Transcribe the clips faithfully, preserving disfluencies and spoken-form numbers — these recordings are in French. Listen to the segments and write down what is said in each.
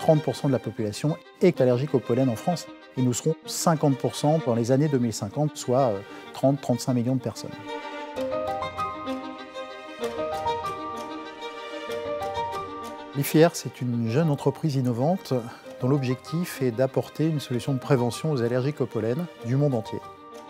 trente pour cent de la population est allergique au pollen en France. Et nous serons cinquante pour cent dans les années deux mille cinquante, soit trente à trente-cinq millions de personnes. l'I F I R, c'est une jeune entreprise innovante dont l'objectif est d'apporter une solution de prévention aux allergiques au pollen du monde entier.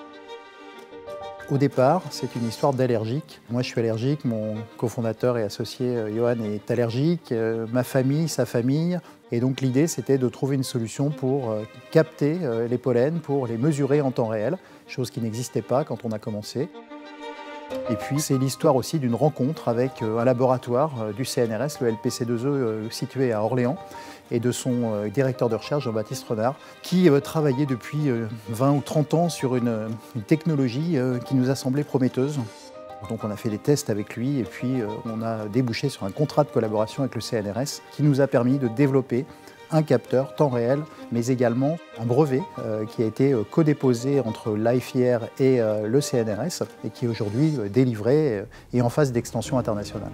Au départ, c'est une histoire d'allergique. Moi, je suis allergique, mon cofondateur et associé Johan est allergique, ma famille, sa famille. Et donc l'idée, c'était de trouver une solution pour capter les pollens, pour les mesurer en temps réel, chose qui n'existait pas quand on a commencé. Et puis, c'est l'histoire aussi d'une rencontre avec un laboratoire du C N R S, le L P C deux E, situé à Orléans, et de son directeur de recherche, Jean-Baptiste Renard, qui travaillait depuis vingt ou trente ans sur une, une technologie qui nous a semblé prometteuse. Donc on a fait des tests avec lui et puis on a débouché sur un contrat de collaboration avec le C N R S qui nous a permis de développer un capteur temps réel, mais également un brevet euh, qui a été euh, co-déposé entre l'I F I R et euh, le C N R S et qui est aujourd'hui euh, délivré euh, et en phase d'extension internationale.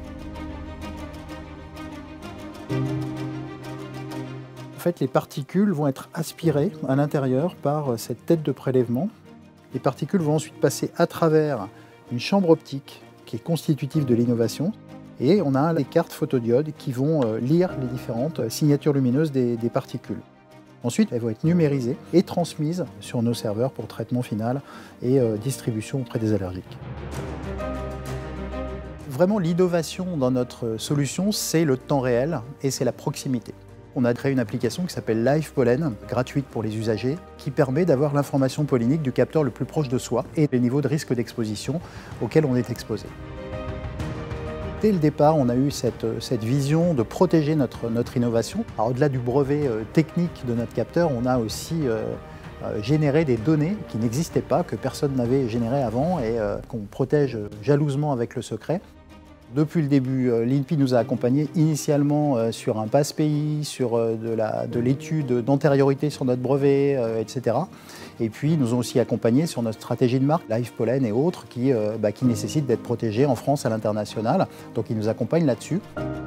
En fait, les particules vont être aspirées à l'intérieur par euh, cette tête de prélèvement. Les particules vont ensuite passer à travers une chambre optique qui est constitutive de l'innovation. Et on a les cartes photodiodes qui vont lire les différentes signatures lumineuses des, des particules. Ensuite, elles vont être numérisées et transmises sur nos serveurs pour traitement final et euh, distribution auprès des allergiques. Vraiment, l'innovation dans notre solution, c'est le temps réel et c'est la proximité. On a créé une application qui s'appelle Live Pollen, gratuite pour les usagers, qui permet d'avoir l'information pollinique du capteur le plus proche de soi et les niveaux de risque d'exposition auxquels on est exposé. Dès le départ, on a eu cette, cette vision de protéger notre, notre innovation. Au-delà du brevet euh, technique de notre capteur, on a aussi euh, euh, généré des données qui n'existaient pas, que personne n'avait générées avant et euh, qu'on protège jalousement avec le secret. Depuis le début, euh, l'I N P I nous a accompagnés initialement euh, sur un passe pays, sur euh, de l'étude d'antériorité sur notre brevet, euh, et cetera. Et puis, ils nous ont aussi accompagnés sur notre stratégie de marque, Live Pollen et autres, qui, euh, bah, qui nécessitent d'être protégés en France, à l'international. Donc, ils nous accompagnent là-dessus.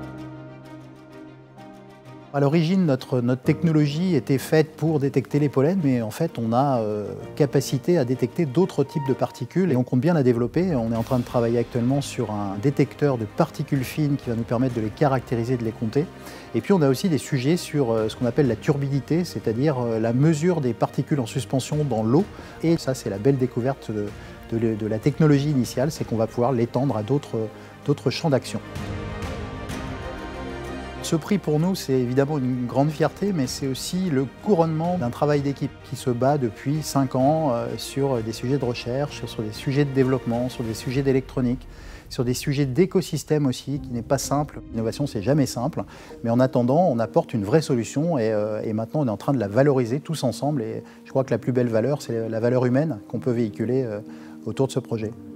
À l'origine, notre, notre technologie était faite pour détecter les pollens, mais en fait, on a euh, capacité à détecter d'autres types de particules et on compte bien la développer. On est en train de travailler actuellement sur un détecteur de particules fines qui va nous permettre de les caractériser, de les compter. Et puis, on a aussi des sujets sur euh, ce qu'on appelle la turbidité, c'est-à-dire euh, la mesure des particules en suspension dans l'eau. Et ça, c'est la belle découverte de, de, de la technologie initiale, c'est qu'on va pouvoir l'étendre à d'autres d'autres champs d'action. Ce prix pour nous, c'est évidemment une grande fierté, mais c'est aussi le couronnement d'un travail d'équipe qui se bat depuis cinq ans euh, sur des sujets de recherche, sur des sujets de développement, sur des sujets d'électronique, sur des sujets d'écosystème aussi, qui n'est pas simple. L'innovation, c'est jamais simple, mais en attendant, on apporte une vraie solution et, euh, et maintenant, on est en train de la valoriser tous ensemble. Et je crois que la plus belle valeur, c'est la valeur humaine qu'on peut véhiculer euh, autour de ce projet.